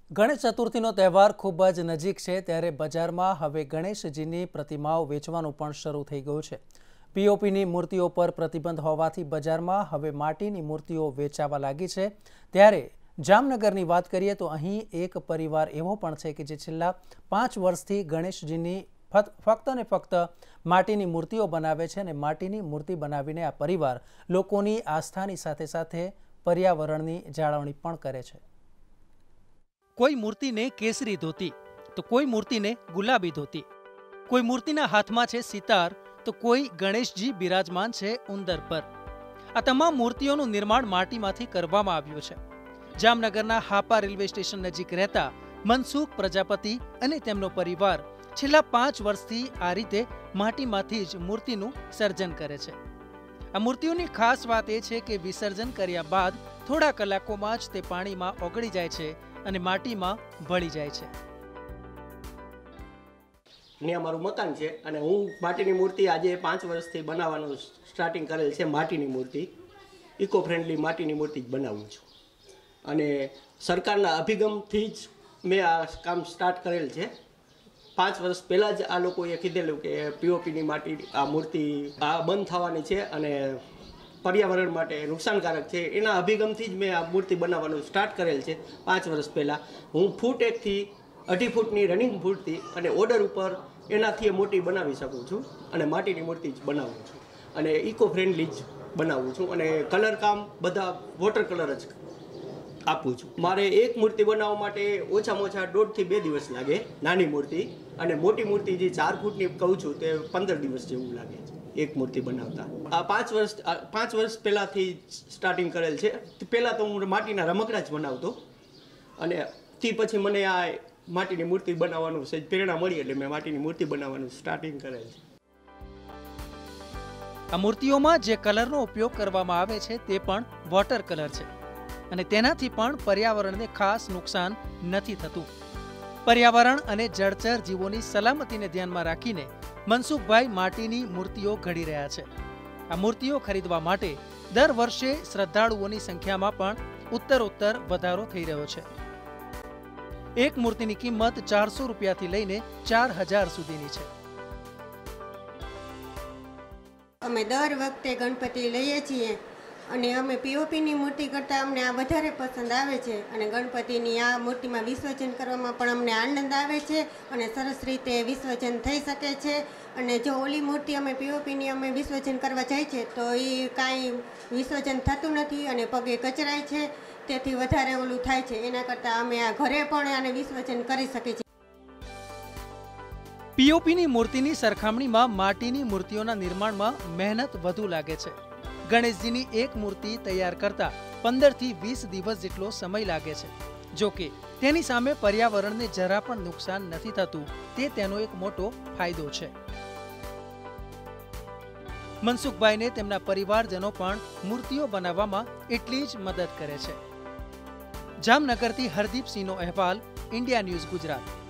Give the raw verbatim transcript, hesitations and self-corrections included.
ગણેશ ચતુર્થીનો તહેવાર ખૂબ જ નજીક છે ત્યારે બજારમાં હવે ગણેશજીની પ્રતિમાઓ વેચવાનું પણ શરૂ થઈ ગયું છે। પીઓપીની મૂર્તિઓ પર પ્રતિબંધ હોવાથી બજારમાં હવે માટીની મૂર્તિઓ વેચાવા લાગી છે। ત્યારે જામનગરની વાત કરીએ તો અહીં એક પરિવાર એવો પણ છે કે જે છેલ્લા પાંચ વર્ષથી ગણેશજીની ફક્ત ને ફક્ત માટીની મૂર્તિઓ બનાવે છે અને માટીની મૂર્તિ બનાવીને આ પરિવાર લોકોની આસ્થાની સાથે સાથે પર્યાવરણની જાળવણી પણ કરે છે। कोई मूर्ति ने केसरी धोती तो कोई मूर्ति ने गुलाबी धोती, कोई मूर्तिना हाथमां छे सितार तो कोई गणेशजी बिराजमान छे उंदर पर। आ तमाम मूर्तिओनुं निर्माण माटीमांथी करवामां आव्युं छे। जामनगरना हापा रेलवे स्टेशन नजीक रहता मनसुख प्रजापति अने तेमनो परिवार छेल्ला पांच वर्षथी आ रीते माटीमांथी ज मूर्तिनुं सर्जन करे छे। आ मूर्तिओनी खास वात ए छे के विसर्जन कर्या बाद थोड़ा कलाकोमां ज ते पाणीमां ओगળી જાય છે અને માટીમાં ભળી જાય છે। ને અમારું મકાન છે અને હું માટીની મૂર્તિ આજે પાંચ વર્ષથી બનાવવાનું સ્ટાર્ટિંગ કરેલ છે। માટીની મૂર્તિ ઇકો ફ્રેન્ડલી માટીની મૂર્તિ જ બનાવું છું અને સરકારના અભિગમથી જ મેં આ કામ સ્ટાર્ટ કરેલ છે। પાંચ વર્ષ પહેલાં જ આ લોકોએ કીધેલું કે પીઓપીની માટી આ મૂર્તિ આ બંધ થવાની છે અને पर्यावरण माटे नुकसानकारक है। एना अभिगमथी ज मैं आ मूर्ति बनाववानुं स्टार्ट करेल छे। पांच वर्ष पहला हूँ फूट एक थी अढ़ी फूटनी रनिंग मूर्ति अने ऑर्डर पर एनाथी मोटी बनावी सकूँ छूँ अने माटीनी मूर्ति ज बनावुं छूँ अने इको फ्रेंडली ज बनावुं छूँ अने कलर काम बधा वोटर कलर ज आपું છું। मारे एक मूर्ति बनाववा माटे ओछामां ओछा दौड़ थी बे दिवस लागे नानी मूर्ति अने मोटी मूर्ति जे चार फूटनी कहूँ छूँ ते पंदर दिवस जेवुं लागे छे एक मूर्ति बनावता। आ पांच वर्ष पांच वर्ष पहलाथी स्टार्टिंग करेल छे। पहला तो हूँ माटीना रमकड़ा ज बनावतो अने ती पछी मने आ माटीनी मूर्ति बनाववानुं सेज प्रेरणा मळी એટલે મેં माटीनी मूर्ति बनाववानुं स्टार्टिंग करेल छे। आ मूर्तिओमां जे कलरनो उपयोग करवामां आवे छे ते पण वोटर कलर छे अने तेनाथी पण पर्यावरणने खास नुकसान नथी थतुं। पर्यावरण अने जळचर जीवोनी सलामतीने ध्यानमां राखीने मनसुखभाई माटीनी मूर्तिओ घड़ी रह्या छे। आ मूर्तिओ खरीदवा माटे दर वर्षे श्रद्धाळुओनी संख्यामां पण उत्तरोत्तर वधारो थई रह्यो छे। एक मूर्तिनी किंमत चार सौ रुपयाथी लईने चार हजार सुधीनी छे। अमे दर वखते गणपति लईए छीए અને અમે પીઓપીની મૂર્તિ કરતાં અમને આ વધારે પસંદ આવે છે અને ગણપતિની આ મૂર્તિમાં વિસર્જન કરવામાં પણ અમને આનંદ આવે છે અને સરસ રીતે વિસર્જન થઈ શકે છે। અને જો ઓલી મૂર્તિ અમે પીઓપીની અમે વિસર્જન કરવા જાય છે તો એ કાંઈ વિસર્જન થતું નથી અને પગે કચરાય છે, તેથી વધારે ઓલું થાય છે। એના કરતાં અમે આ ઘરે પણ આને વિસર્જન કરી શકીએ છીએ। પીઓપીની મૂર્તિની સરખામણીમાં માટીની મૂર્તિઓના નિર્માણમાં મહેનત વધુ લાગે છે। गणेशजीनी एक मूर्ति तैयार करता पंदर थी वीस दिवस जेटलो समय लागे छे। जो के तेनी सामे पर्यावरणने जरा पण नुकसान नथी थतुं ते तेनो एक मोटो फायदो छे। मनसुखभाईने तेमना परिवारजनो पण मूर्तिओ बनाववामां एटली ज मदद करे छे। जामनगरथी हरदीप सिंहनो अहेवाल, इंडिया न्यूज गुजरात।